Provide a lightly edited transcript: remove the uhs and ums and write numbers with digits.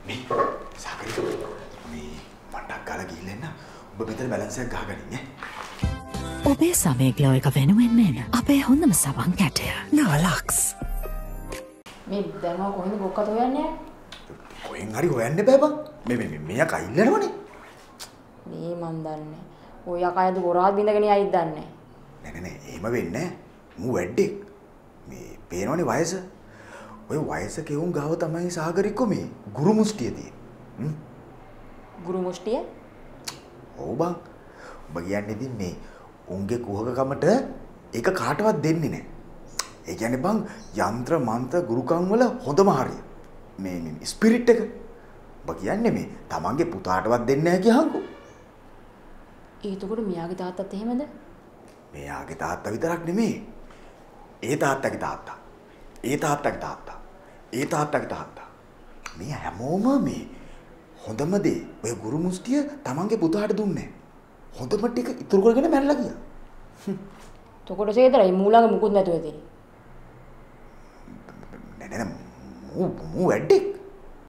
මේ සාකරික මේ මට්ටක් ගාලා ගිහින් එන්න. ඔබ මෙතන බැලන්ස් එකක් ගහගනින් ඈ. ඔබේ සමය ග්ලෝ එක වෙනුවෙන් එන අපේ හොඳම සවන් කැටය නාලක්ස්. මේ දැන් මම කොහෙන්ද බොක්කත් හොයන්නේ? කොහෙන් හරි හොයන්න බෑ බං. මේ මෙයා කයිල්ලනවනේ. මේ මන් දන්නේ. ඔය යකයද ගොරාත් බින්දගෙන යයිද දන්නේ. නෑ එහෙම වෙන්නේ නෑ. මූ වැඩේ. මේ පේනවනේ වයස. ඔය වයස කෙවුම් ගාව තමයි සාගරිකෝ මේ ගුරු මුස්ටිය තියෙන්නේ. ගුරු මුස්ටිය? ඔව් බං. ඔබ කියන්නේ ඉතින් මේ උන්ගේ කුහකකමට ඒක කාටවත් දෙන්නේ නැහැ. ඒ කියන්නේ බං යంత్ర මන්ත්‍ර ගුරුකම් වල හොඳම හරිය. මේ ස්පිරිට් එක. ඔබ කියන්නේ මේ තමන්ගේ පුතාටවත් දෙන්නේ නැහැ කියහන්කෝ. ඒතකොට මියාගේ තාත්තත් එහෙමද? මෙයාගේ තාත්තා විතරක් නෙමෙයි. ඒ තාත්තගේ තාත්තා. ඒ තාත්තගේ තාත්තා. ඒ තාත්තගේ තාත්තා. මේ හැමෝම මේ හොඳම දේ ඔය ගුරු මුස්ටිය තමන්ගේ පුතාට දුන්නේ. හොඳම ටික ඉතුරු කරගෙන මැරලා ගියා. තොකොට සේදරයි මූලඟ මුකුත් නැතුව ඇති. නෑ මූ වැඩේ